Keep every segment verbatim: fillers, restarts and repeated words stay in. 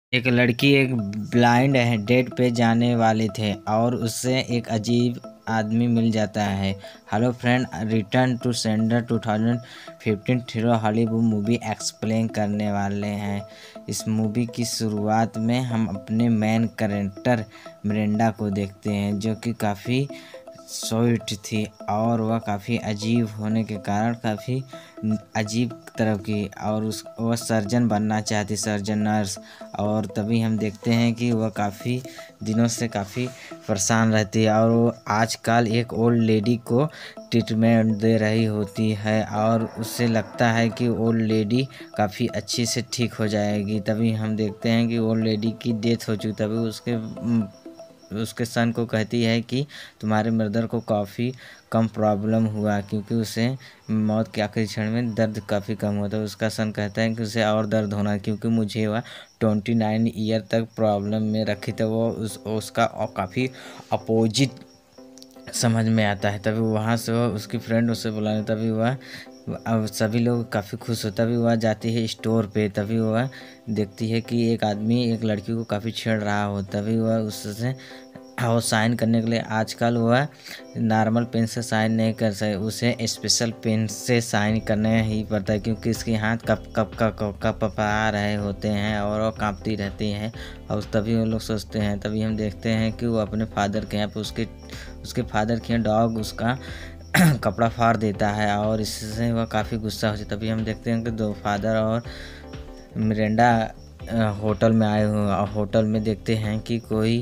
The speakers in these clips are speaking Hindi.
एक लड़की एक ब्लाइंड है डेट पे जाने वाले थे और उससे एक अजीब आदमी मिल जाता है। Hello friend, return to sender two thousand fifteen throw Hollywood movie explain करने वाले हैं। इस मूवी की शुरुआत में हम अपने मेन कैरेक्टर मिरांडा को देखते हैं, जो कि काफ़ी स्वीट थी और वह काफ़ी अजीब होने के कारण काफ़ी अजीब तरह की और उस वह सर्जन बनना चाहती, सर्जन नर्स। और तभी हम देखते हैं कि वह काफ़ी दिनों से काफ़ी परेशान रहती है और वो आजकल एक ओल्ड लेडी को ट्रीटमेंट दे रही होती है और उससे लगता है कि ओल्ड लेडी काफ़ी अच्छी से ठीक हो जाएगी। तभी हम देखते हैं कि ओल्ड लेडी की डेथ हो चुकी। तभी उसके उसके सन को कहती है कि तुम्हारे मर्दर को काफ़ी कम प्रॉब्लम हुआ, क्योंकि उसे मौत के आखिरी क्षण में दर्द काफ़ी कम होता है। उसका सन कहता है कि उसे और दर्द होना, क्योंकि मुझे वह ट्वेंटी नाइन ईयर तक प्रॉब्लम में रखी, तो वो उस उसका काफ़ी अपोजिट समझ में आता है। तभी वहाँ से वह उसकी फ्रेंड उसे बुलाने, तभी वह अब सभी लोग काफ़ी खुश हो। तभी वह जाती है स्टोर पे। तभी वह देखती है कि एक आदमी एक लड़की को काफ़ी छेड़ रहा हो। तभी वह उससे वो साइन करने के लिए, आजकल वह नॉर्मल पेन से साइन नहीं कर सकते, उसे स्पेशल पेन से साइन करना ही पड़ता है, क्योंकि इसके हाथ कप कप का कप कपा रहे होते हैं और वो कांपती रहती हैं। और तभी वो लोग सोचते हैं। तभी हम देखते हैं कि वो अपने फादर के यहाँ पे उसके उसके फादर के यहाँ डॉग उसका कपड़ा फाड़ देता है और इससे वह काफ़ी गुस्सा हो जाता है। तभी हम देखते हैं कि दो फादर और मिरांडा होटल में आए हुए और होटल में देखते हैं कि कोई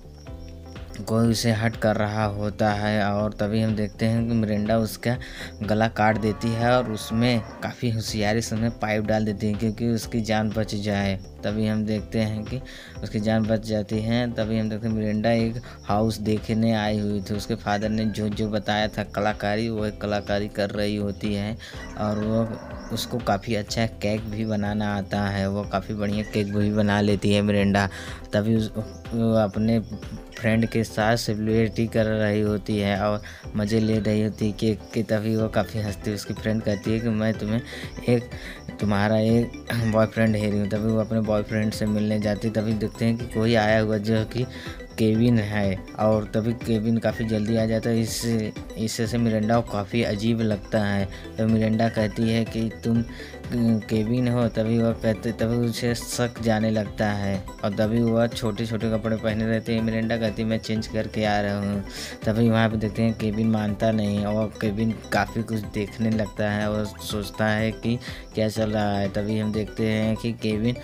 कोई उसे हट कर रहा होता है। और तभी हम देखते हैं कि मिरांडा उसका गला काट देती है और उसमें काफ़ी होशियारी से उसमें पाइप डाल देती है, क्योंकि उसकी जान बच जाए। तभी हम देखते हैं कि उसकी जान बच जाती है। तभी हम देखते हैं मिरांडा एक हाउस देखने आई हुई थी। उसके फादर ने जो जो बताया था कलाकारी, वो एक कलाकारी कर रही होती है और वो उसको काफ़ी अच्छा केक भी बनाना आता है। वो काफ़ी बढ़िया केक भी बना लेती है मिरांडा। तभी उस वो अपने फ्रेंड के साथ सेलिब्रिटी कर रही होती है और मज़े ले रही होती है केक के। तभी वो काफ़ी हंसती है। उसकी फ्रेंड कहती है कि मैं तुम्हें एक तुम्हारा एक बॉयफ्रेंड है रही हूँ। तभी वो अपने बॉयफ्रेंड से मिलने जाती। तभी देखते हैं कि कोई आया हुआ जो कि केविन है और तभी केविन काफ़ी जल्दी आ जाता है। इससे इससे से मिरांडा को काफ़ी अजीब लगता है। तो मिरांडा कहती है कि तुम केविन हो। तभी वह कहते तभी उसे शक जाने लगता है और तभी वह छोटे छोटे कपड़े पहने रहते हैं। मिरांडा कहती है मैं चेंज करके आ रहा हूँ। तभी वहाँ पे देखते हैं केविन मानता नहीं और केविन काफ़ी कुछ देखने लगता है और सोचता है कि क्या चल रहा है। तभी हम देखते हैं कि केविन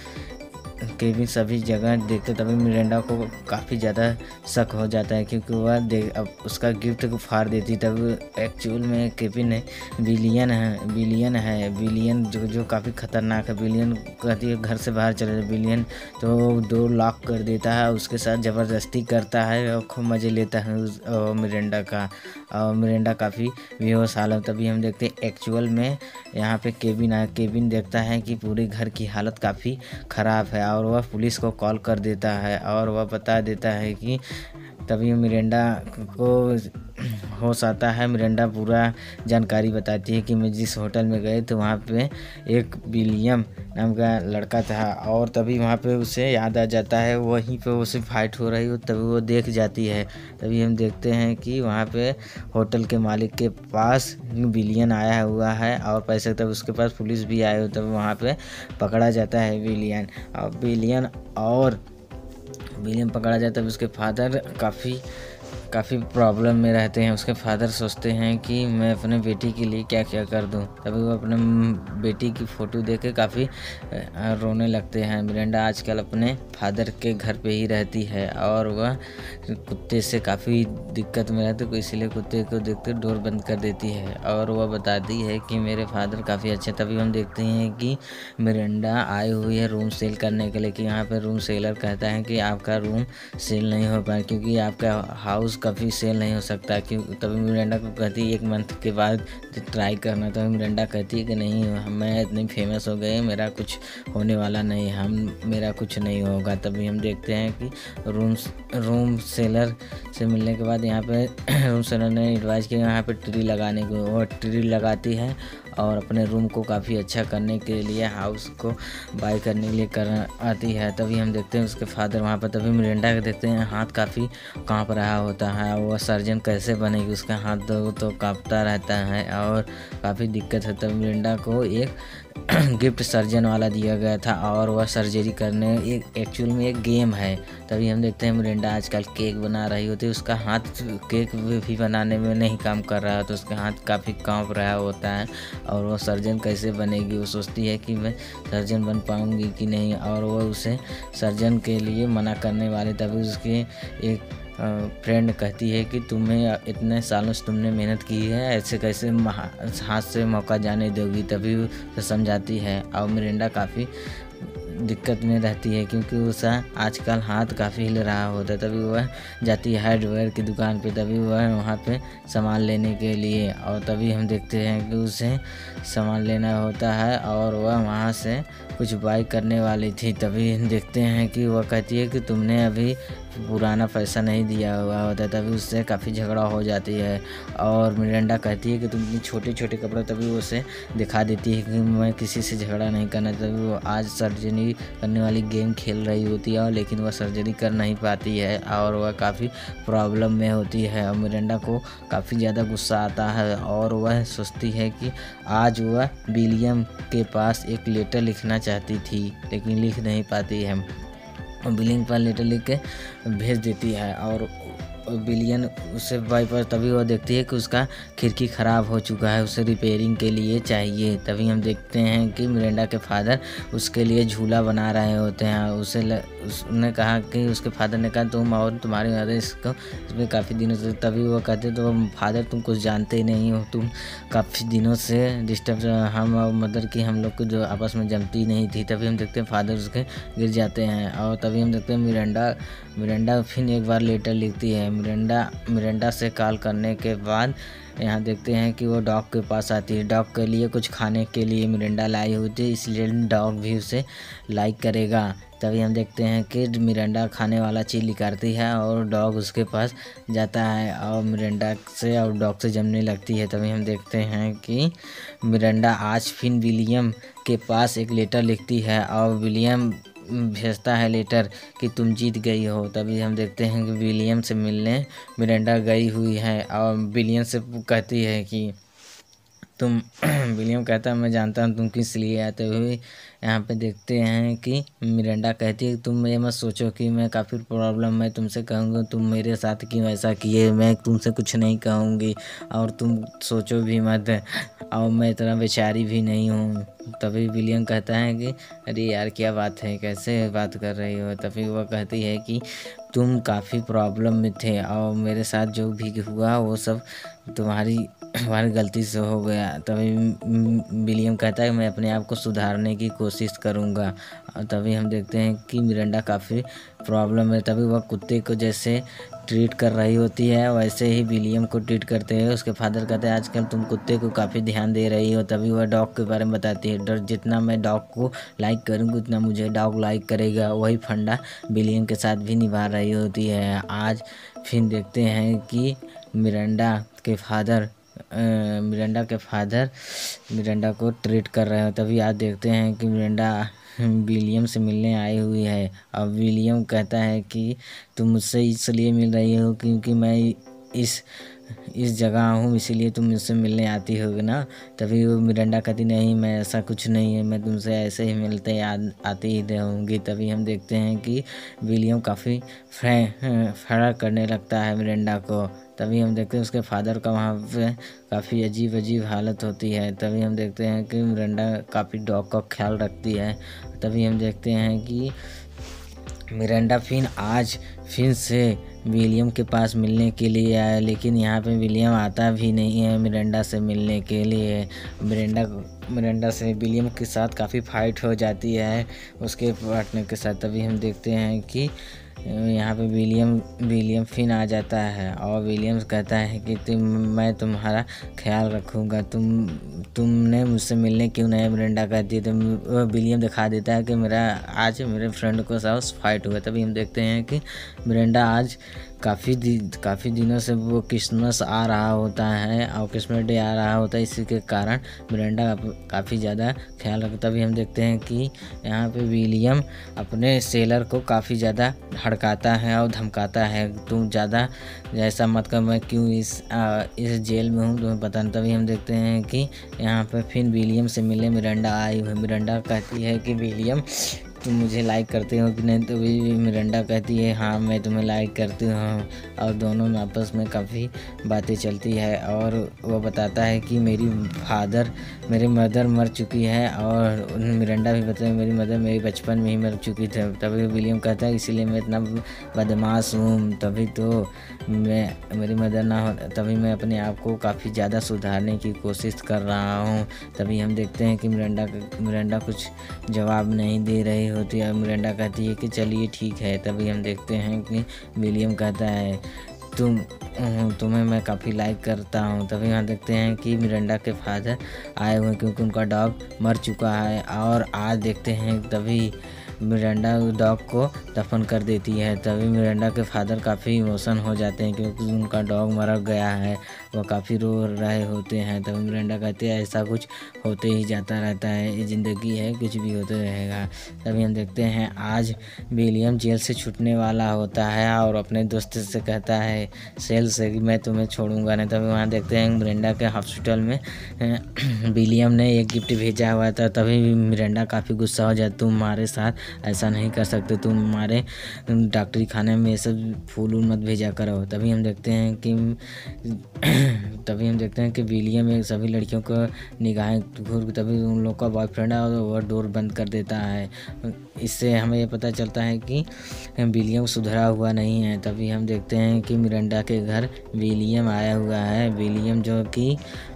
केविन सभी जगह देखते। तभी मिरांडा को काफ़ी ज़्यादा शक हो जाता है, क्योंकि वह देख अब उसका गिफ्ट को फाड़ देती। तब एक्चुअल में केविन है विलियन है विलियन है विलियन जो जो काफ़ी ख़तरनाक है। विलियन कहती है घर से बाहर चले जाओ। विलियन तो डोर लॉक कर देता है, उसके साथ ज़बरदस्ती करता है और खूब मज़े लेता है उस मिरांडा का। और मिरांडा काफ़ी बेहोश हालत। तभी हम देखते हैं एक्चुअल में यहाँ पे केविन आया। केविन देखता है कि पूरे घर की हालत काफ़ी ख़राब है और वह पुलिस को कॉल कर देता है और वह बता देता है कि तभी मिरांडा को होश आता है। मिरांडा पूरा जानकारी बताती है कि मैं जिस होटल में गए तो वहाँ पे एक विलियम नाम का लड़का था और तभी वहाँ पे उसे याद आ जाता है वहीं पे उसे फाइट हो रही हो। तभी वो देख जाती है। तभी हम देखते हैं कि वहाँ पे होटल के मालिक के पास विलियन आया हुआ है और पैसे, तब उसके पास पुलिस भी आए हो। तब वहाँ पे पकड़ा जाता है विलियन और विलियन और विलियम पकड़ा जाता है। उसके फादर काफ़ी काफ़ी प्रॉब्लम में रहते हैं। उसके फादर सोचते हैं कि मैं अपने बेटी के लिए क्या क्या कर दूं। तभी वो अपने बेटी की फ़ोटो देख के काफ़ी रोने लगते हैं। मिरांडा आजकल अपने फादर के घर पे ही रहती है और वह कुत्ते से काफ़ी दिक्कत में रहती है, इसलिए कुत्ते को देखते डोर बंद कर देती है और वह बताती है कि मेरे फादर काफ़ी अच्छे। तभी हम देखते हैं कि मिरांडा आई हुई है रूम सेल करने के लिए, कि यहाँ पर रूम सेलर कहता है कि आपका रूम सेल नहीं हो पाए, क्योंकि आपका हाउस कभी सेल नहीं हो सकता। क्यों तभी मिरांडा को कहती है एक मंथ के बाद ट्राई करना। तभी मिरांडा कहती है कि नहीं, मैं इतनी फेमस हो गई, मेरा कुछ होने वाला नहीं, हम मेरा कुछ नहीं होगा। तभी हम देखते हैं कि रूम रूम सेलर से मिलने के बाद यहाँ पे रूम सेलर ने एडवाइस किया यहाँ पे ट्री लगाने को। वो ट्री लगाती है और अपने रूम को काफ़ी अच्छा करने के लिए, हाउस को बाय करने के लिए कर आती है। तभी हम देखते हैं उसके फादर वहाँ पर, तभी मिरिंडा के देखते हैं हाथ काफ़ी काँप रहा होता है। वह सर्जन कैसे बनेगी, उसका हाथ तो, तो काँपता रहता है और काफ़ी दिक्कत है। तब मिरिंडा को एक गिफ्ट सर्जन वाला दिया गया था और वह सर्जरी करने, एक एक्चुअल में एक गेम है। तभी हम देखते हैं मिरिंडा आजकल केक बना रही होती है, उसका हाथ केक भी बनाने में नहीं काम कर रहा है, तो उसका हाथ काफ़ी काँप रहा होता है और वो सर्जन कैसे बनेगी। वो सोचती है कि मैं सर्जन बन पाऊँगी कि नहीं, और वो उसे सर्जन के लिए मना करने वाले। तभी उसके एक फ्रेंड कहती है कि तुम्हें इतने सालों से तुमने मेहनत की है, ऐसे कैसे हाथ से मौका जाने दोगी। तभी वो समझाती है और मिरिंडा काफ़ी दिक्कत में रहती है क्योंकि उसका आजकल हाथ काफ़ी हिल रहा होता है। तभी वह जाती है हार्डवेयर की दुकान पे, तभी वह वहाँ पे सामान लेने के लिए, और तभी हम देखते हैं कि उसे सामान लेना होता है और वह वहाँ से कुछ बाई करने वाली थी। तभी देखते हैं कि वह कहती है कि तुमने अभी पुराना पैसा नहीं दिया हुआ होता है। तभी उससे काफ़ी झगड़ा हो जाती है और मिरिंडा कहती है कि तुम इतनी छोटे छोटे कपड़े, तभी वो उसे दिखा देती है कि मैं किसी से झगड़ा नहीं करना। तभी वो आज सर्जरी करने वाली गेम खेल रही होती है लेकिन वह सर्जरी कर नहीं पाती है और वह काफ़ी प्रॉब्लम में होती है और मिरिंडा को काफ़ी ज़्यादा गुस्सा आता है और वह सोचती है कि आज वह विलियम के पास एक लेटर लिखना चाहती थी लेकिन लिख नहीं पाती है। विलियम पर लेटर लिख के भेज देती है और विलियन उसे भाई पर, तभी वह देखती है कि उसका खिड़की ख़राब हो चुका है, उसे रिपेयरिंग के लिए चाहिए। तभी हम देखते हैं कि मिरिंडा के फादर उसके लिए झूला बना रहे होते हैं। उसे ल, उसने कहा कि उसके फादर ने कहा तुम और तुम्हारी मदर इसको इसमें काफ़ी दिनों से, तभी वो कहते तो फादर तुम कुछ जानते ही नहीं हो, तुम काफ़ी दिनों से डिस्टर्ब, हम और मदर की हम लोग को जो आपस में जमती नहीं थी। तभी हम देखते हैं फादर उसके गिर जाते हैं और तभी हम देखते हैं मिरिंडा मिरिंडा फिर एक बार लेटर लिखती है। मिरिंडा मिरिंडा से कॉल करने के बाद यहाँ देखते हैं कि वो डॉग के पास आती है। डॉग के लिए कुछ खाने के लिए मिरिंडा लाई हुई थी, इसलिए डॉग भी उसे लाइक करेगा। तभी हम देखते हैं कि मिरिंडा खाने वाला चीज़ निकालती है और डॉग उसके पास जाता है और मिरिंडा से और डॉग से जमने लगती है। तभी हम देखते हैं कि मिरिंडा आज फिर विलियम के पास एक लेटर लिखती है और विलियम भेजता है लेटर कि तुम जीत गई हो। तभी हम देखते हैं कि विलियम से मिलने मिरिंडा गई हुई है और विलियम से कहती है कि तुम विलियम कहता है मैं जानता हूँ तुम किस लिए आते हुए। यहाँ पे देखते हैं कि मिरिंडा कहती है तुम ये मत सोचो कि मैं काफ़ी प्रॉब्लम मैं तुमसे कहूँगी, तुम मेरे साथ क्यों ऐसा किए, मैं तुमसे कुछ नहीं कहूँगी और तुम सोचो भी मत और मैं इतना बेचारी भी नहीं हूँ। तभी विलियम कहता है कि अरे यार क्या बात है, कैसे बात कर रही हो। तभी वह कहती है कि तुम काफ़ी प्रॉब्लम में थे और मेरे साथ जो भी हुआ वो सब तुम्हारी तुम्हारी गलती से हो गया। तभी विलियम कहता है मैं अपने आप को सुधारने की कोशिश करूँगा। और तभी हम देखते हैं कि मिरिंडा काफ़ी प्रॉब्लम में, तभी वह कुत्ते को जैसे ट्रीट कर रही होती है वैसे ही विलियम को ट्रीट करते हैं। उसके फादर कहते हैं आजकल तुम कुत्ते को काफ़ी ध्यान दे रही हो। तभी वह डॉग के बारे में बताती है, डर जितना मैं डॉग को लाइक करूँगी उतना मुझे डॉग लाइक करेगा। वही फंडा विलियम के साथ भी निभा रही होती है। आज फिर देखते हैं कि मिरिंडा के फादर मिरिंडा के फादर मिरिंडा को ट्रीट कर रहे हो। तभी आज देखते हैं कि मिरिंडा विलियम से मिलने आई हुई है। अब विलियम कहता है कि तुम मुझसे इसलिए मिल रही हो क्योंकि मैं इस इस जगह हूँ इसीलिए तुम मुझसे मिलने आती होगी ना। तभी वो मिरिंडा कहती नहीं मैं ऐसा कुछ नहीं है, मैं तुमसे ऐसे ही मिलते याद आती ही रहूँगी। तभी हम देखते हैं कि विलियम काफ़ी फड़ा करने लगता है मिरिंडा को। तभी हम देखते हैं उसके फादर का वहाँ पे काफ़ी अजीब अजीब हालत होती है। तभी हम देखते हैं कि मिरिंडा काफ़ी डॉग का ख्याल रखती है। तभी हम देखते हैं कि मिरिंडा फिर आज फिर से विलियम के पास मिलने के लिए आया, लेकिन यहाँ पे विलियम आता भी नहीं है मिरिंडा से मिलने के लिए। मिरिंडा मिरिंडा से विलियम के साथ काफ़ी फाइट हो जाती है उसके पार्टनर के साथ। तभी हम देखते हैं कि यहाँ पे विलियम विलियम फिर आ जाता है और विलियम कहता है कि तुम मैं तुम्हारा ख्याल रखूँगा, तुम तुमने मुझसे मिलने क्यों नहीं। मिरिंडा कहती है तो विलियम दिखा देता है कि मेरा आज मेरे फ्रेंड को साथ फाइट हुआ। तभी हम देखते हैं कि मिरिंडा आज काफ़ी दि, काफ़ी दिनों से वो क्रिसमस आ रहा होता है और क्रिसमस डे आ रहा होता है, इसी के कारण मिरांडा काफ़ी ज़्यादा ख्याल रखता। तभी हम देखते हैं कि यहाँ पे विलियम अपने सेलर को काफ़ी ज़्यादा हड़काता है और धमकाता है, तुम ज़्यादा ऐसा मत कर, मैं क्यों इस आ, इस जेल में हूँ तुम्हें पता नहीं। तभी हम देखते हैं कि यहाँ पे फिर विलियम से मिले मिरांडा आई हुई। मिरांडा कहती है कि विलियम तुम मुझे लाइक करते हो कि नहीं, तो भी मिरांडा कहती है हाँ मैं तुम्हें लाइक करती हूँ, और दोनों में आपस में काफ़ी बातें चलती है। और वो बताता है कि मेरी फादर मेरी मदर मर चुकी है, और मिरांडा भी बताता है मेरी मदर मेरी बचपन में ही मर चुकी थी। तभी विलियम कहता है इसीलिए मैं इतना बदमाश हूँ, तभी तो मैं मेरी मदर ना हो, तभी मैं अपने आप को काफ़ी ज़्यादा सुधारने की कोशिश कर रहा हूँ। तभी हम देखते हैं कि मिरांडा मिरांडा कुछ जवाब नहीं दे रही होती है। मिरांडा कहती है कि चलिए ठीक है। तभी हम देखते हैं कि विलियम कहता है तुम तुम्हें मैं काफ़ी लाइक करता हूँ। तभी यहाँ देखते हैं कि मिरांडा के फादर आए हुए क्योंकि उनका डॉग मर चुका है, और आज देखते हैं तभी मिरांडा डॉग को दफन कर देती है। तभी मिरांडा के फादर काफ़ी इमोशन हो जाते हैं क्योंकि उनका डॉग मर गया है, वो काफ़ी रो रहे होते हैं। तभी मिरांडा कहती है ऐसा कुछ होते ही जाता रहता है, ये ज़िंदगी है, कुछ भी होते रहेगा। तभी हम देखते हैं आज विलियम जेल से छूटने वाला होता है और अपने दोस्त से कहता है सेल से कि मैं तुम्हें छोड़ूंगा नहीं। तभी वहाँ देखते हैं मिरांडा के हॉस्पिटल में विलियम ने एक गिफ्ट भेजा हुआ था। तभी मिरांडा काफ़ी गुस्सा हो जाता, तुम हमारे साथ ऐसा नहीं कर सकते, तुम हमारे डॉक्टरी खाने में ये सब फूल मत भेजा करो। तभी हम देखते हैं कि तभी हम देखते हैं कि विलियम एक सभी लड़कियों को निगाहें घूर तभी उन लोग का बॉयफ्रेंड है और वह डोर बंद कर देता है। इससे हमें ये पता चलता है कि विलियम सुधरा हुआ नहीं है। तभी हम देखते हैं कि मिरांडा के घर विलियम आया हुआ है, विलियम जो कि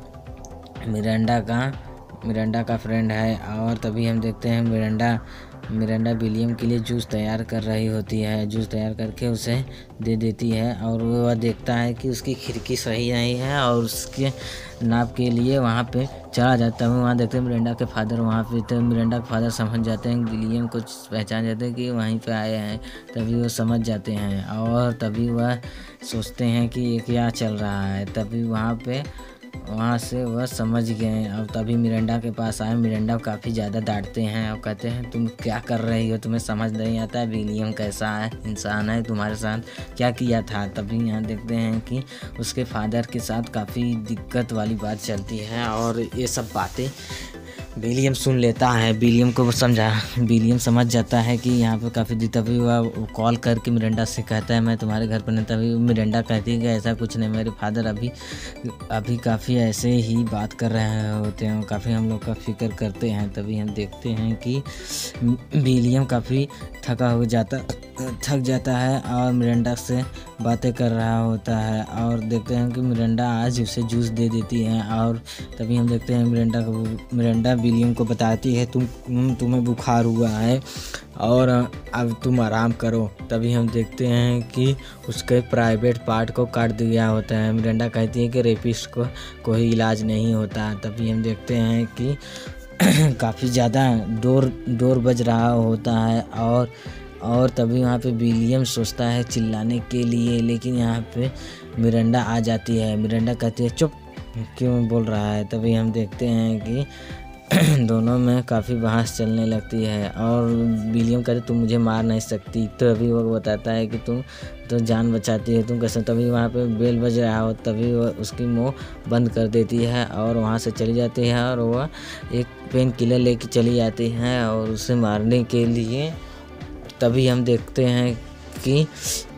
मिरांडा का मिरांडा का फ्रेंड है। और तभी हम देखते हैं मिरांडा मिरांडा विलियम के लिए जूस तैयार कर रही होती है, जूस तैयार करके उसे दे देती है, और वह देखता है कि उसकी खिड़की सही नहीं है और उसके नाप के लिए वहाँ पे चला जाता है। वहाँ देखते हैं मिरांडा के फादर वहाँ पे, तो मिरांडा के फादर समझ जाते हैं विलियम को पहचान जाते हैं कि वहीं पे आए हैं। तभी वो समझ जाते हैं और तभी वह सोचते हैं कि ये क्या चल रहा है। तभी वहाँ पे वहाँ से वह समझ गए और तभी मिरांडा के पास आए। मिरांडा काफ़ी ज़्यादा डांटते हैं और कहते हैं तुम क्या कर रही हो, तुम्हें समझ नहीं आता है विलियम कैसा है इंसान है, तुम्हारे साथ क्या किया था। तभी यहाँ देखते हैं कि उसके फादर के साथ काफ़ी दिक्कत वाली बात चलती है और ये सब बातें विलियम सुन लेता है। विलियम को समझा विलियम समझ जाता है कि यहाँ पे काफ़ी दिक्कत। तभी वह कॉल करके मिरांडा से कहता है मैं तुम्हारे घर पर नहीं। तभी मिरांडा कहती है कि ऐसा कुछ नहीं, मेरे फादर अभी अभी काफ़ी ऐसे ही बात कर रहे होते हैं, काफ़ी हम लोग का फिक्र करते हैं। तभी हम देखते हैं कि विलियम काफ़ी थका हो जाता थक जाता है और मिरांडा से बातें कर रहा होता है और देखते हैं कि मिरांडा आज उसे जूस दे देती है। और तभी हम देखते हैं मिरांडा को मिरांडा विलियम को बताती है तुम तुम्हें बुखार हुआ है और अब तुम आराम करो। तभी हम देखते हैं कि उसके प्राइवेट पार्ट को काट दिया होता है। मिरांडा कहती है कि रेपिस्ट को कोई इलाज नहीं होता। तभी हम देखते हैं कि काफ़ी ज़्यादा डोर डोर बज रहा होता है और और तभी वहाँ पे विलियम सोचता है चिल्लाने के लिए, लेकिन यहाँ पे मिरांडा आ जाती है। मिरांडा कहती है चुप क्यों बोल रहा है। तभी हम देखते हैं कि दोनों में काफ़ी बहस चलने लगती है और विलियम कहते तुम मुझे मार नहीं सकती। तो अभी वो बताता है कि तुम तो जान बचाती है तुम कैसे। तभी वहाँ पे बेल बज रहा हो तभी वो उसकी मुँह बंद कर देती है और वहाँ से चली जाती है और वह एक पेन किलर लेके चली जाती है और उसे मारने के लिए। तभी हम देखते हैं कि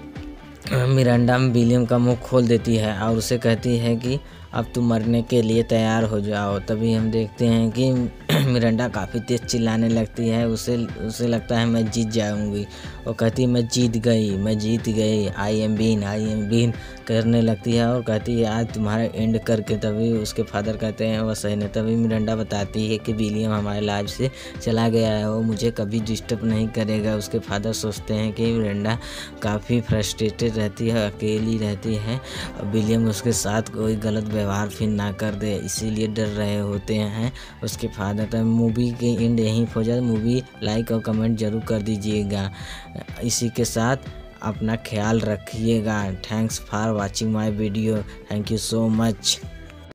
मिरांडा विलियम का मुंह खोल देती है और उसे कहती है कि अब तुम मरने के लिए तैयार हो जाओ। तभी हम देखते हैं कि मिरांडा काफ़ी तेज़ चिल्लाने लगती है, उसे उसे लगता है मैं जीत जाऊंगी। वो कहती है मैं जीत गई मैं जीत गई I am bean I am bean करने लगती है और कहती है आज तुम्हारा एंड करके। तभी उसके फादर कहते हैं वह सही नहीं। तभी मिरांडा बताती है कि विलियम हमारे लाइफ से चला गया है, वो मुझे कभी डिस्टर्ब नहीं करेगा। उसके फादर सोचते हैं कि मिरांडा काफ़ी फ्रस्ट्रेटेड रहती है, अकेली रहती है, विलियम उसके साथ कोई गलत व्यवहार फिर ना कर दे, इसीलिए डर रहे होते हैं उसके फादर। तो मूवी के एंड यहीं हो जाए। मूवी लाइक और कमेंट जरूर कर दीजिएगा। इसी के साथ अपना ख्याल रखिएगा। Thanks for watching my video. Thank you so much.